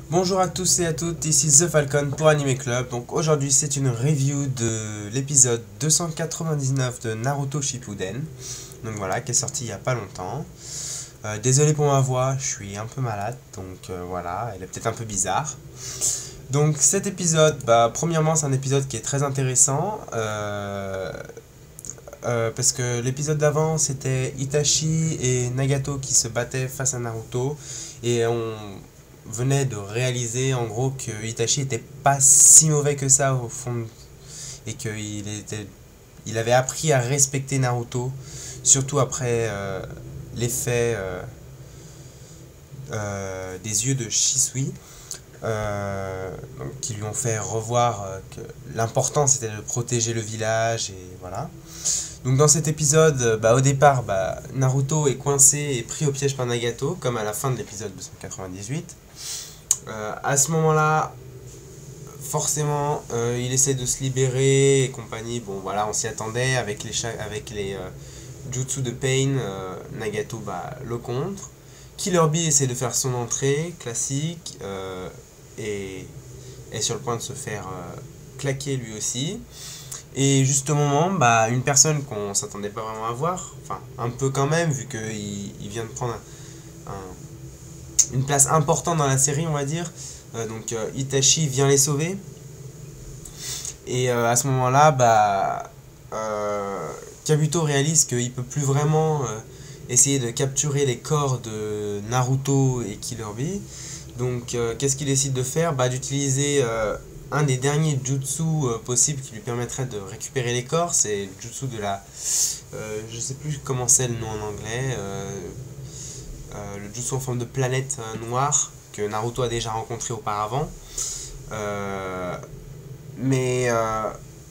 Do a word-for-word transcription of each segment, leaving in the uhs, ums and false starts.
Bonjour à tous et à toutes, ici The Falcon pour Anime Club. Donc aujourd'hui c'est une review de l'épisode deux cent quatre-vingt-dix-neuf de Naruto Shippuden. Donc voilà, qui est sorti il y a pas longtemps. Euh, désolé pour ma voix, je suis un peu malade, donc euh, voilà, elle est peut-être un peu bizarre. Donc cet épisode, bah, premièrement c'est un épisode qui est très intéressant. Euh, euh, parce que l'épisode d'avant c'était Itachi et Nagato qui se battaient face à Naruto. Et on venait de réaliser en gros que Itachi était pas si mauvais que ça au fond et qu'il était il avait appris à respecter Naruto, surtout après euh, l'effet euh, euh, des yeux de Shisui, euh, donc, qui lui ont fait revoir euh, que l'important c'était de protéger le village et voilà. Donc dans cet épisode, bah, au départ, bah, Naruto est coincé et pris au piège par Nagato, comme à la fin de l'épisode deux cent quatre-vingt-dix-huit. Euh, à ce moment-là, forcément, euh, il essaie de se libérer et compagnie. Bon, voilà, on s'y attendait avec les, avec les euh, jutsu de Pain. Euh, Nagato bah, le contre. Killer Bee essaie de faire son entrée, classique, euh, et est sur le point de se faire euh, claquer lui aussi. Et juste au moment, bah, une personne qu'on s'attendait pas vraiment à voir, enfin un peu quand même, vu qu'il il vient de prendre un, un, une place importante dans la série, on va dire. Euh, donc euh, Itachi vient les sauver. Et euh, à ce moment-là, bah, euh, Kabuto réalise qu'il peut plus vraiment euh, essayer de capturer les corps de Naruto et Killer Bee. Donc euh, qu'est-ce qu'il décide de faire? Bah, d'utiliser euh, un des derniers jutsu euh, possibles qui lui permettrait de récupérer les corps. C'est le jutsu de la... Euh, je sais plus comment c'est le nom en anglais. Euh, euh, le jutsu en forme de planète euh, noire que Naruto a déjà rencontré auparavant. Euh, mais euh,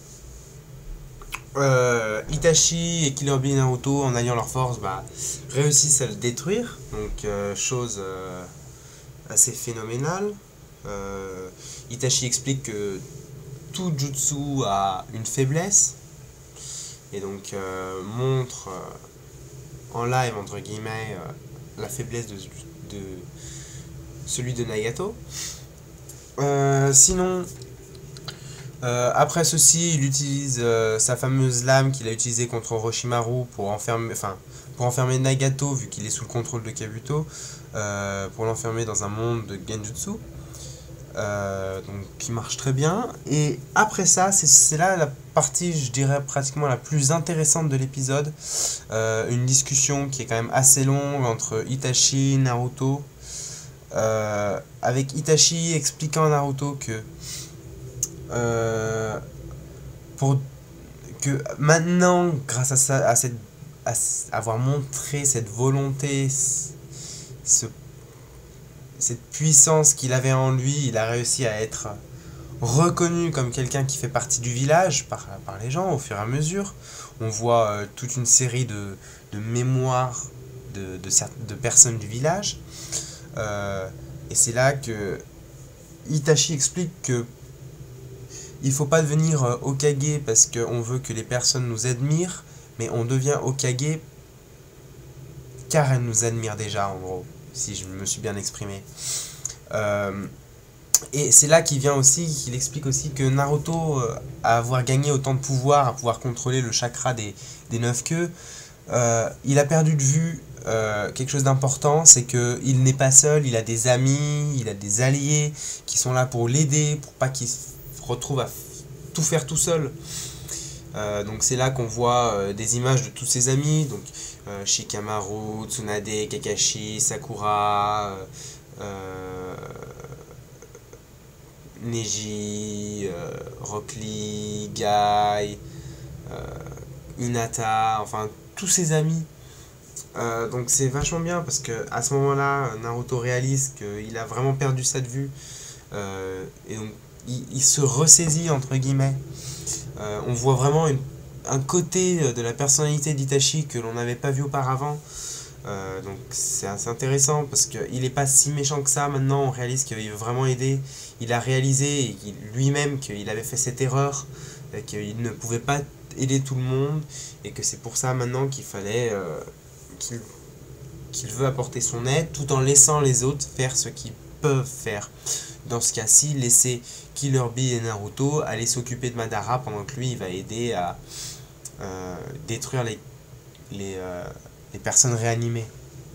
euh, Itachi et Killer Bee et Naruto, en alliant leurs forces, bah, réussissent à le détruire. Donc euh, chose euh, assez phénoménale. Euh, Itachi explique que tout jutsu a une faiblesse et donc euh, montre euh, en live entre guillemets euh, la faiblesse de, de celui de Nagato. Euh, sinon, euh, après ceci, il utilise euh, sa fameuse lame qu'il a utilisée contre Orochimaru pour enfermer, enfin, pour enfermer Nagato vu qu'il est sous le contrôle de Kabuto, euh, pour l'enfermer dans un monde de Genjutsu. Euh, donc qui marche très bien. Et après ça, c'est là la partie, je dirais, pratiquement la plus intéressante de l'épisode. Euh, une discussion qui est quand même assez longue entre Itachi et Naruto. Euh, avec Itachi expliquant à Naruto que, euh, pour, que maintenant, grâce à, ça, à, cette, à avoir montré cette volonté, ce cette puissance qu'il avait en lui, il a réussi à être reconnu comme quelqu'un qui fait partie du village par, par les gens au fur et à mesure. On voit euh, toute une série de, de mémoires de, de, de personnes du village. Euh, et c'est là que Itachi explique que il faut pas devenir euh, Hokage parce qu'on veut que les personnes nous admirent, mais on devient Hokage car elles nous admirent déjà, en gros, si je me suis bien exprimé. Euh, et c'est là qu'il vient aussi, qu'il explique aussi que Naruto, euh, à avoir gagné autant de pouvoir, à pouvoir contrôler le chakra des, des neuf queues, euh, il a perdu de vue euh, quelque chose d'important, c'est qu'il n'est pas seul, il a des amis, il a des alliés qui sont là pour l'aider, pour pas qu'il se retrouve à tout faire tout seul. Euh, donc c'est là qu'on voit euh, des images de tous ses amis, donc euh, Shikamaru, Tsunade, Kakashi, Sakura, euh, Neji, euh, Rock Lee, Guy, euh, Hinata, enfin tous ses amis. Euh, donc c'est vachement bien parce que à ce moment-là, Naruto réalise qu'il a vraiment perdu ça de vue, euh, et donc il, il se ressaisit entre guillemets. Euh, on voit vraiment une, un côté de la personnalité d'Itachi que l'on n'avait pas vu auparavant. Euh, donc c'est assez intéressant parce qu'il n'est pas si méchant que ça. Maintenant on réalise qu'il veut vraiment aider. Il a réalisé lui-même qu'il avait fait cette erreur, qu'il ne pouvait pas aider tout le monde et que c'est pour ça maintenant qu'il fallait euh, qu'il qu'il veut apporter son aide tout en laissant les autres faire ce qu'ils peuvent faire. Dans ce cas-ci, laisser Killer Bee et Naruto aller s'occuper de Madara pendant que lui il va aider à euh, détruire les, les, euh, les personnes réanimées.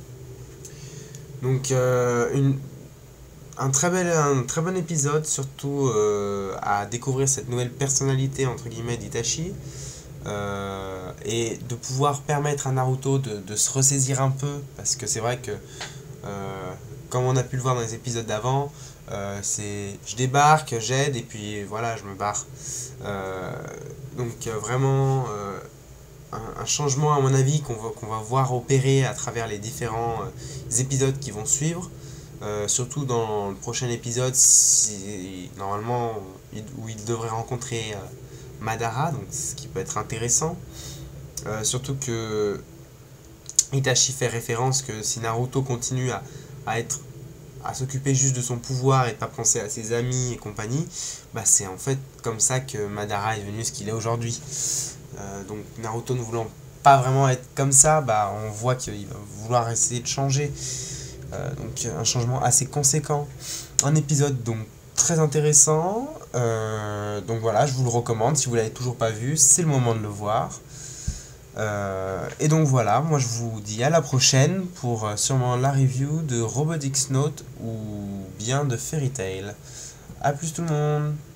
Donc euh, une, un, très bel, un très bon épisode, surtout euh, à découvrir cette nouvelle personnalité entre guillemets d'Itachi. Euh, et de pouvoir permettre à Naruto de, de se ressaisir un peu, parce que c'est vrai que euh, comme on a pu le voir dans les épisodes d'avant, euh, c'est je débarque, j'aide et puis voilà, je me barre. Euh, donc euh, vraiment euh, un, un changement à mon avis qu'on va, qu'on va voir opérer à travers les différents euh, épisodes qui vont suivre. Euh, surtout dans le prochain épisode, si, normalement où il devrait rencontrer euh, Madara, donc ce qui peut être intéressant. Euh, surtout que Itachi fait référence que si Naruto continue à, à être à s'occuper juste de son pouvoir et de pas penser à ses amis et compagnie, bah c'est en fait comme ça que Madara est devenu ce qu'il est aujourd'hui. Euh, donc Naruto ne voulant pas vraiment être comme ça, bah on voit qu'il va vouloir essayer de changer. Euh, donc un changement assez conséquent. Un épisode donc très intéressant. Euh, donc voilà, je vous le recommande. Si vous l'avez toujours pas vu, c'est le moment de le voir. Euh, et donc voilà, moi je vous dis à la prochaine pour euh, sûrement la review de Robot X Note ou bien de Fairy Tail. A plus tout le monde!